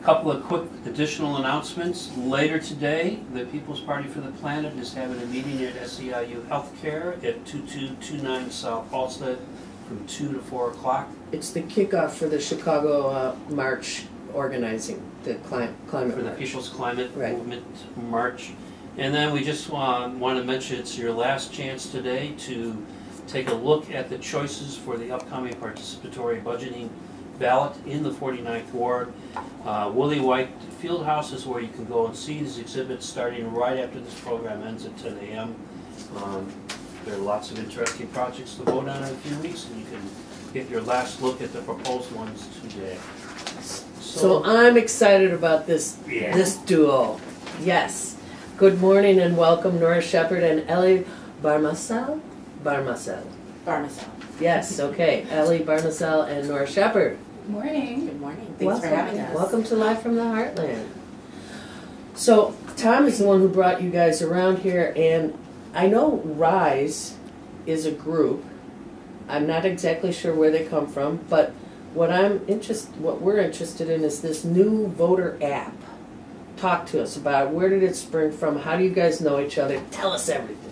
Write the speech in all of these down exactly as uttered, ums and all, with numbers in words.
Couple of quick additional announcements. Later today, the People's Party for the Planet is having a meeting at S E I U Healthcare at two two two nine South Halsted from two to four o'clock. It's the kickoff for the Chicago uh, March organizing, the climate, climate For the march. People's Climate Right. Movement March. And then we just uh, want to mention it's your last chance today to take a look at the choices for the upcoming participatory budgeting ballot in the forty-ninth Ward. Uh, Willie White Fieldhouse is where you can go and see these exhibits starting right after this program ends at ten A M Um, there are lots of interesting projects to vote on in a few weeks, and you can get your last look at the proposed ones today. So, so I'm excited about this, yeah. this duo. Yes. Good morning and welcome, Nora Shepard and Ellie Barmasel? Barmasel. Barmasel. Yes, okay. Ellie Barmasel and Nora Shepard. Good morning. Good morning. Thanks welcome. for having us. Welcome to Live from the Heartland. So Tom is the one who brought you guys around here, and I know RISE is a group. I'm not exactly sure where they come from, but what I'm interest, what we're interested in is this new voter app. Talk to us about it. Where did it spring from? How do you guys know each other? Tell us everything.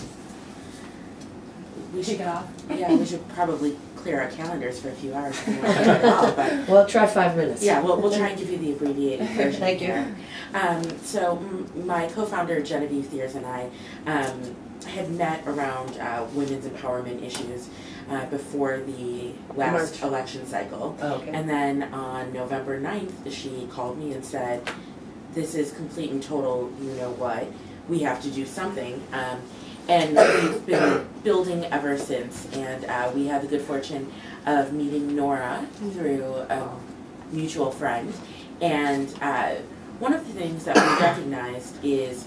We should Kick it off. Yeah, we should probably clear our calendars for a few hours if we want to do it all, but Well, try five minutes. yeah, we'll, we'll try and give you the abbreviated version. Thank you. here. Um, so m my co-founder Genevieve Thiers and I um, had met around uh, women's empowerment issues uh, before the last March. election cycle. Oh, okay. And then on November ninth, she called me and said, this is complete and total, you know what, we have to do something. Um, and we've been building ever since. And uh, we had the good fortune of meeting Nora through a mutual friend. And uh, one of the things that we recognized is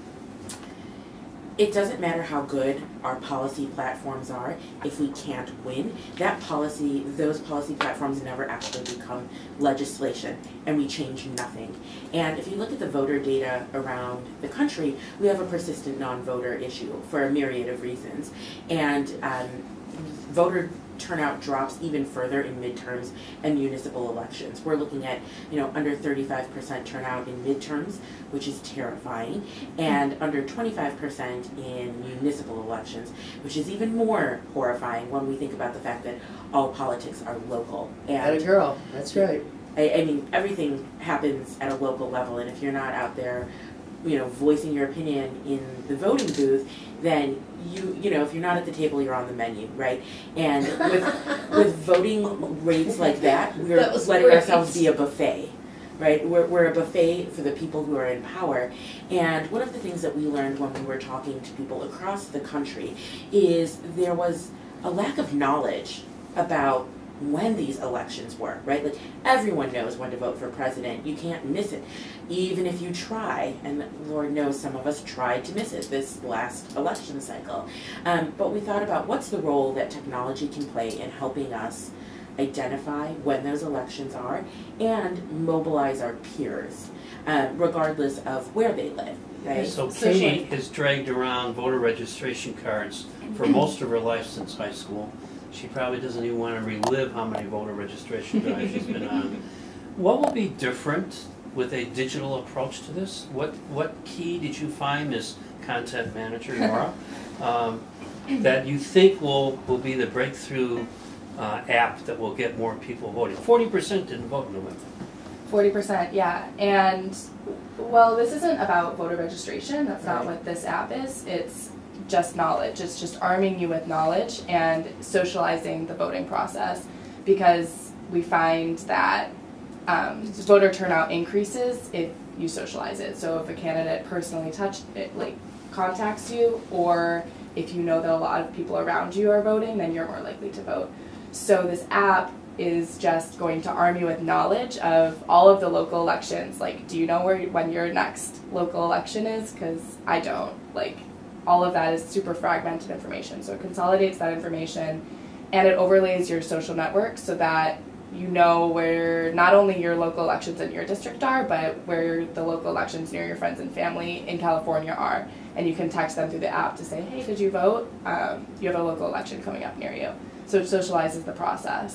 it doesn't matter how good our policy platforms are if we can't win. That policy, those policy platforms never actually become legislation, and we change nothing. And if you look at the voter data around the country, we have a persistent non-voter issue for a myriad of reasons. And um, voter turnout drops even further in midterms and municipal elections. We're looking at, you know, under thirty-five percent turnout in midterms, which is terrifying, and under twenty-five percent in municipal elections, which is even more horrifying when we think about the fact that all politics are local. And Atta girl, that's right. I, I mean, everything happens at a local level, and if you're not out there, you know, voicing your opinion in the voting booth, then you, you know, if you're not at the table, you're on the menu, right? And with, with voting rates like that, we're That letting great. ourselves be a buffet, right? We're, we're a buffet for the people who are in power. And one of the things that we learned when we were talking to people across the country is there was a lack of knowledge about when these elections were, right? Like, everyone knows when to vote for president. You can't miss it, even if you try, and Lord knows some of us tried to miss it this last election cycle. Um, but we thought about what's the role that technology can play in helping us identify when those elections are and mobilize our peers, uh, regardless of where they live, right? So Katie has dragged around voter registration cards for most of her life since high school. She probably doesn't even want to relive how many voter registration drives she's been on. What will be different with a digital approach to this? What what key did you find as content manager, Nora, um, that you think will, will be the breakthrough uh, app that will get more people voting? forty percent didn't vote in November. forty percent, yeah. And, well, this isn't about voter registration. That's not Right. what this app is. It's just knowledge. It's just arming you with knowledge and socializing the voting process, because we find that um, voter turnout increases if you socialize it. So if a candidate personally touched it, like contacts you, or if you know that a lot of people around you are voting, then you're more likely to vote. So this app is just going to arm you with knowledge of all of the local elections. Like, do you know where when your next local election is? Because I don't. Like, all of that is super fragmented information. So it consolidates that information, and it overlays your social network so that you know where not only your local elections in your district are, but where the local elections near your friends and family in California are. And you can text them through the app to say, hey, did you vote? Um, you have a local election coming up near you. So it socializes the process.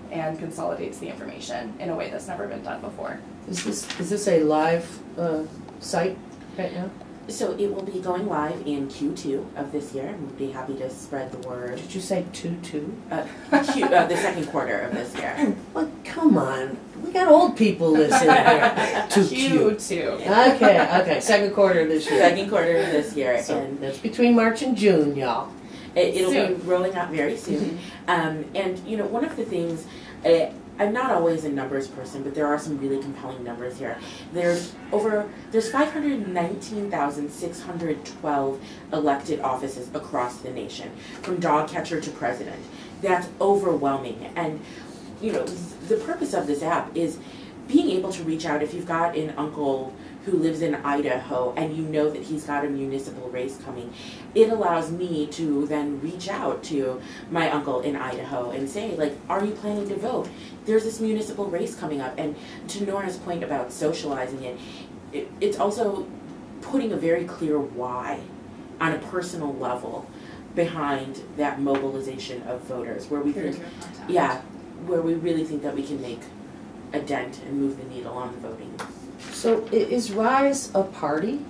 and consolidates the information in a way that's never been done before. Is this, is this a live uh, site right now? So it will be going live in Q two of this year, and we'll be happy to spread the word. Did you say two two? Uh, Q, uh, the second quarter of this year. Well, come on. We got old people listening here. Two Q two. two. Okay, okay. Second quarter of this year. Second quarter of this year, So and that's between March and June, y'all. it, it'll Soon. be rolling out very soon. Um, and you know, one of the things. Uh, I'm not always a numbers person, but there are some really compelling numbers here. There's over there's five hundred nineteen thousand six hundred twelve elected offices across the nation, from dog catcher to president. That's overwhelming. And you know, the purpose of this app is being able to reach out if you've got an uncle who lives in Idaho and you know that he's got a municipal race coming. It allows me to then reach out to my uncle in Idaho and say, like, are you planning to vote? There's this municipal race coming up. And to Nora's point about socializing it, it it's also putting a very clear why on a personal level behind that mobilization of voters, where we think, yeah, where we really think that we can make a dent and move the needle on voting. So i- is RISE a party?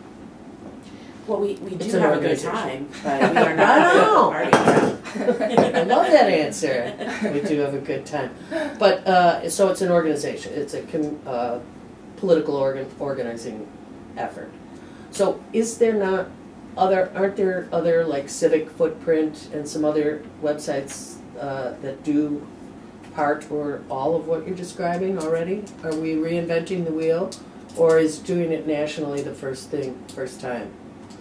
Well, we, we It's do an have a good organization. time, but we are I not know. a party. I love that answer. We do have a good time. But, uh, so it's an organization. It's a com- uh, political organ- organizing effort. So is there not other, aren't there other like Civic Footprint and some other websites uh, that do part or all of what you're describing already? Are we reinventing the wheel? Or is doing it nationally the first thing, first time?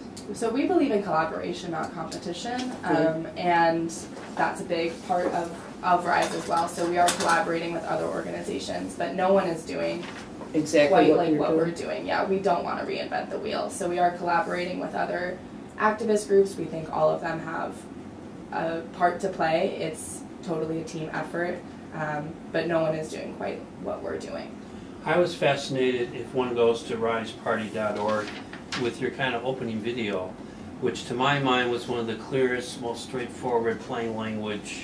So we believe in collaboration, not competition, um, and that's a big part of, of RISE as well. So we are collaborating with other organizations, but no one is doing Exactly quite what like you're what doing? we're doing. Yeah, we don't want to reinvent the wheel. So we are collaborating with other activist groups. We think all of them have a part to play. It's totally a team effort, um, but no one is doing quite what we're doing. I was fascinated if one goes to rise party dot org with your kind of opening video, which to my mind was one of the clearest, most straightforward, plain language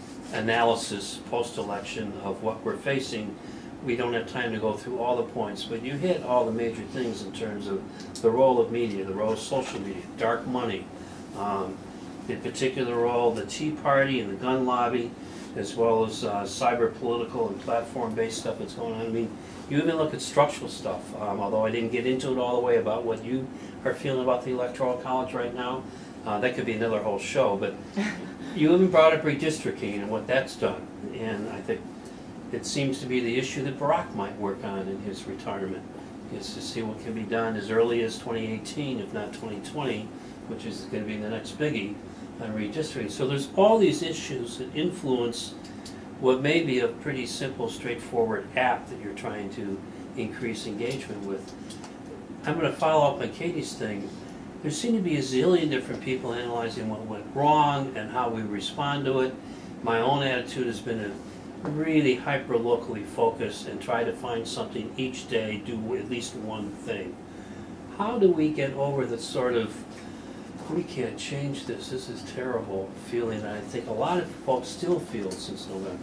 analysis post-election of what we're facing. We don't have time to go through all the points, but you hit all the major things in terms of the role of media, the role of social media, dark money, um, in particular role of the Tea Party and the gun lobby, as well as uh, cyber political and platform-based stuff that's going on. I mean, you even look at structural stuff, um, although I didn't get into it all the way about what you are feeling about the Electoral College right now. Uh, that could be another whole show, but you even brought up redistricting and what that's done. And I think it seems to be the issue that Barack might work on in his retirement, is to see what can be done as early as twenty eighteen, if not twenty twenty, which is going to be the next biggie on redistricting. So there's all these issues that influence what may be a pretty simple, straightforward app that you're trying to increase engagement with. I'm going to follow up on Katie's thing. There seem to be a zillion different people analyzing what went wrong and how we respond to it. My own attitude has been to really hyper-locally focus and try to find something each day, do at least one thing. How do we get over the sort of, we can't change this, this is terrible feeling that I think a lot of folks still feel since November?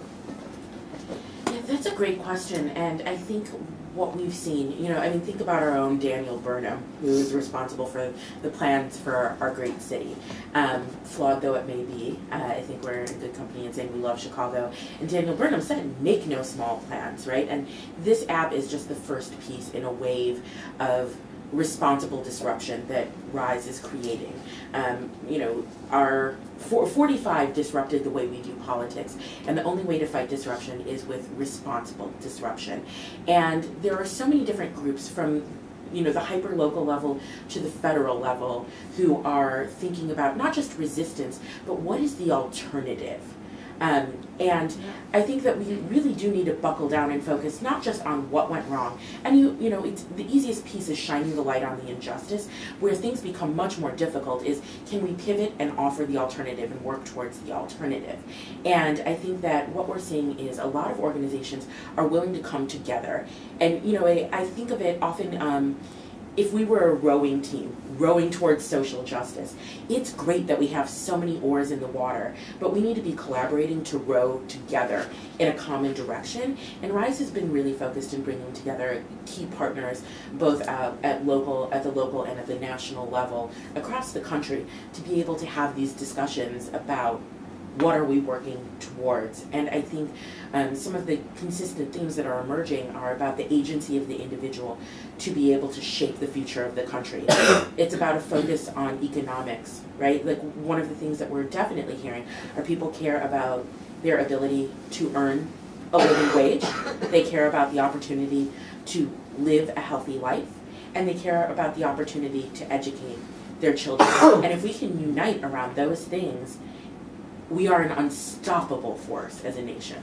Yeah, that's a great question, and I think what we've seen, you know, I mean, think about our own Daniel Burnham, who is responsible for the plans for our great city. Um, flawed though it may be, uh, I think we're in good company in saying we love Chicago. And Daniel Burnham said, make no small plans, right? And this app is just the first piece in a wave of responsible disruption that RISE is creating. Um, you know, our for, forty-five disrupted the way we do politics, and the only way to fight disruption is with responsible disruption. And there are so many different groups, from you know the hyper local level to the federal level, who are thinking about not just resistance, but what is the alternative. Um, and I think that we really do need to buckle down and focus not just on what went wrong. And you, you know, it's the easiest piece is shining the light on the injustice. Where things become much more difficult is, can we pivot and offer the alternative and work towards the alternative? And I think that what we're seeing is a lot of organizations are willing to come together. And you know, I, I think of it often. Um, if we were a rowing team, rowing towards social justice, it's great that we have so many oars in the water, but we need to be collaborating to row together in a common direction. And RISE has been really focused in bringing together key partners, both uh, at local, at the local and at the national level across the country, to be able to have these discussions about what are we working towards. And I think um, some of the consistent themes that are emerging are about the agency of the individual to be able to shape the future of the country. It's about a focus on economics, right? Like, one of the things that we're definitely hearing are people care about their ability to earn a living wage, they care about the opportunity to live a healthy life, and they care about the opportunity to educate their children. And if we can unite around those things, we are an unstoppable force as a nation.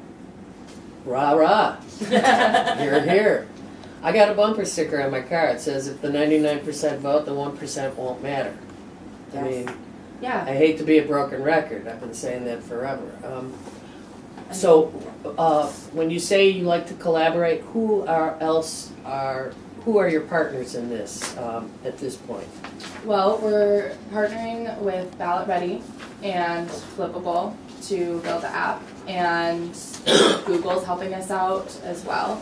Rah rah. Here, here. I got a bumper sticker on my car. It says, if the ninety-nine percent vote, the one percent won't matter. I Yes. mean, Yeah. I hate to be a broken record. I've been saying that forever. Um, so, uh, when you say you like to collaborate, who are else are who are your partners in this um, at this point? Well, we're partnering with Ballot Ready and Flippable to build the app, and Google's helping us out as well.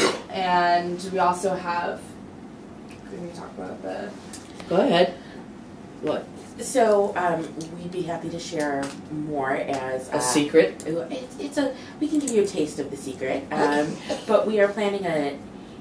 And we also have, can we talk about the, Go ahead. What? So um, we'd be happy to share more as A uh, secret? It's, it's a we can give you a taste of the secret, um, but we are planning a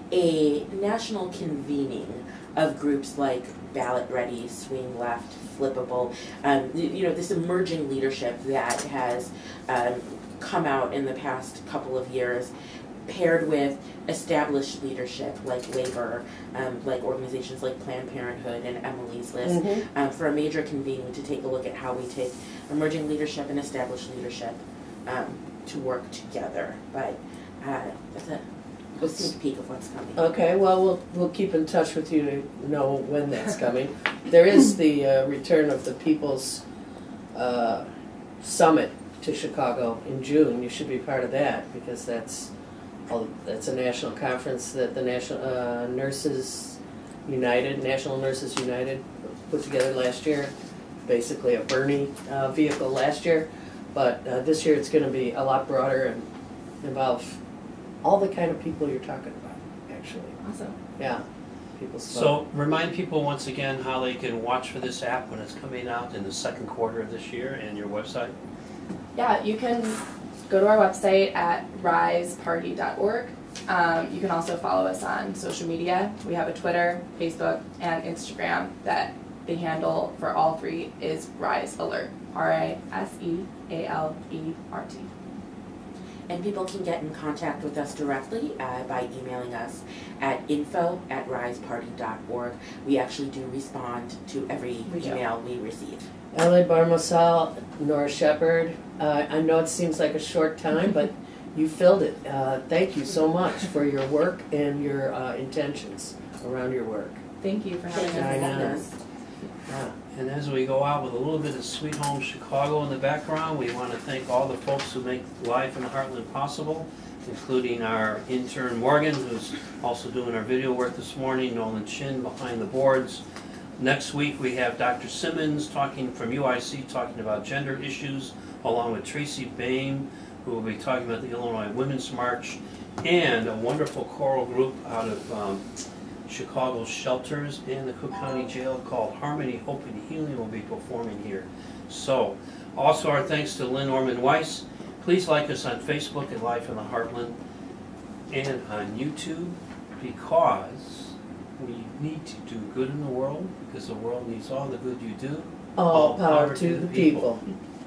a national convening of groups like Ballot Ready, Swing Left, Flippable, um, you know, this emerging leadership that has um, come out in the past couple of years, paired with established leadership like labor, um, like organizations like Planned Parenthood and Emily's List, Mhm. um, for a major convening to take a look at how we take emerging leadership and established leadership um, to work together. But uh, that's a, a sneak peek of what's coming. Okay, well, we'll we'll keep in touch with you to know when that's coming. There is the uh, return of the People's uh, Summit to Chicago in June. You should be part of that because that's all, that's a national conference that the National uh, Nurses United, National Nurses United, put together last year. Basically a Bernie uh, vehicle last year, but uh, this year it's going to be a lot broader and involve all the kind of people you're talking about, actually. awesome. Yeah. People So remind people once again how they can watch for this app when it's coming out in the second quarter of this year and your website. Yeah, you can go to our website at rise party dot org. Um, you can also follow us on social media. We have a Twitter, Facebook, and Instagram that the handle for all three is Rise Alert. R I S E A L E R T. And people can get in contact with us directly uh, by emailing us at info at rise party dot org. We actually do respond to every We do. email we receive. L A Barmosal, Nora Shepard. Uh, I know it seems like a short time, but you filled it. Uh, thank you so much for your work and your uh, intentions around your work. Thank you for having Thank you I for us. having know. us. Yeah. And as we go out with a little bit of Sweet Home Chicago in the background, we want to thank all the folks who make Life in the Heartland possible, including our intern Morgan, who's also doing our video work this morning, Nolan Chin behind the boards. Next week we have Doctor Simmons talking from U I C, talking about gender issues, along with Tracy Bain, who will be talking about the Illinois Women's March, and a wonderful choral group out of um, Chicago shelters and the Cook County Jail called Harmony, Hope and Healing will be performing here. So, also our thanks to Lynn Orman Weiss. Please like us on Facebook at Life in the Heartland and on YouTube, because we need to do good in the world, because the world needs all the good you do. All power to the people.